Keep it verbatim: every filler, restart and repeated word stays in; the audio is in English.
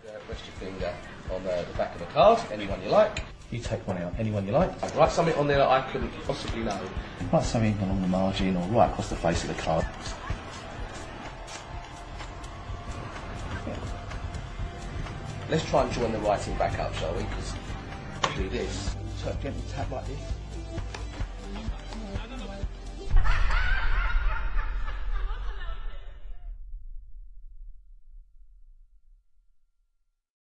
Uh, rest your finger on uh, the back of the card, anyone you like. You take one out, anyone you like. Write something on there that I couldn't possibly know. Write something along the margin or right across the face of the card. Yeah. Let's try and join the writing back up, shall we? Because do this. So gently tap like this.